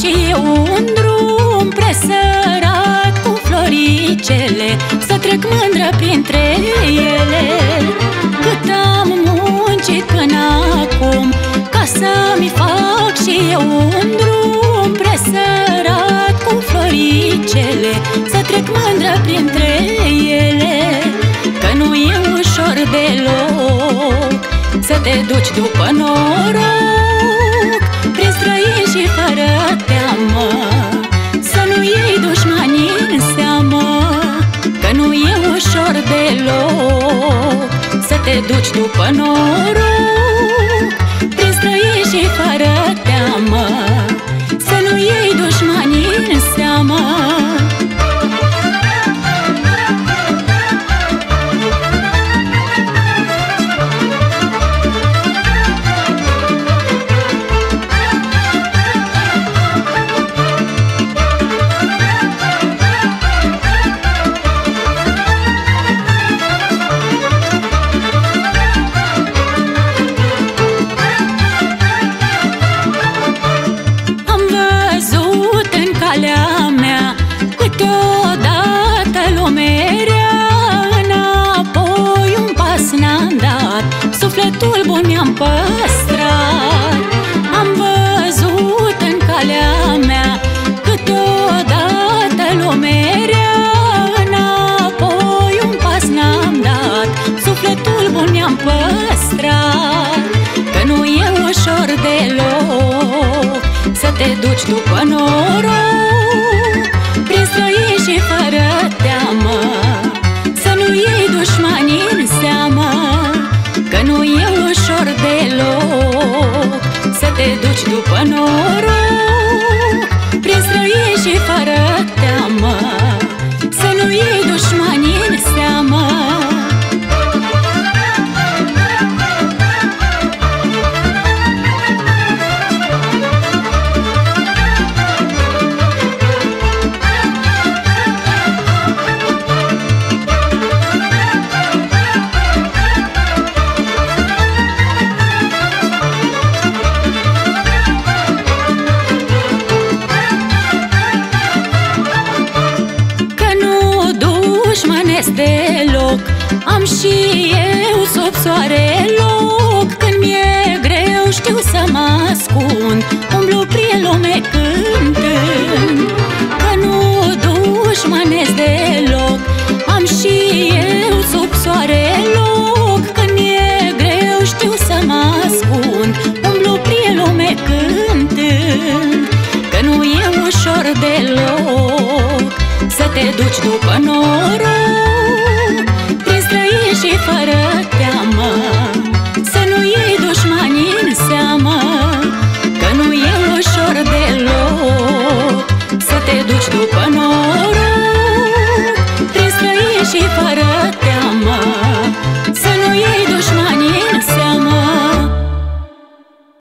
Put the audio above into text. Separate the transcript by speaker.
Speaker 1: și eu un drum presărat cu floricele, să trec mândră printre ele. Cât am muncit până acum ca să-mi fac și eu un drum presărat cu floricele, să trec mândră printre ele. Că nu e ușor deloc să te duci după noroc prin străini și fără teamă, să nu iei dușmanii în seamă. Că nu e ușor deloc să te duci după noroc prin străini și fără teamă, să nu iei dușmanii în seamă. Câteodată lume rea, înapoi un pas n-am dat, sufletul bun mi-am păstrat. Am văzut în calea mea câteodată lume rea, înapoi un pas n-am dat, sufletul bun mi-am păstrat. Că nu e ușor deloc să te duci după noroc prin străini și fără teamă, să nu iei dușmanii în seamă. Că nu e ușor deloc să te duci după noroc prin străini și fără teamă, să nu iei dușmanii în seamă. Deloc am și eu sub soare loc. Când mi-e greu știu să mă ascund, umblu prin lume cântând. Că nu dușmănesc deloc, am și eu sub soare loc. Când mi-e greu știu să mă ascund, umblu prin lume cântând. Că nu e ușor deloc să te duci după noroc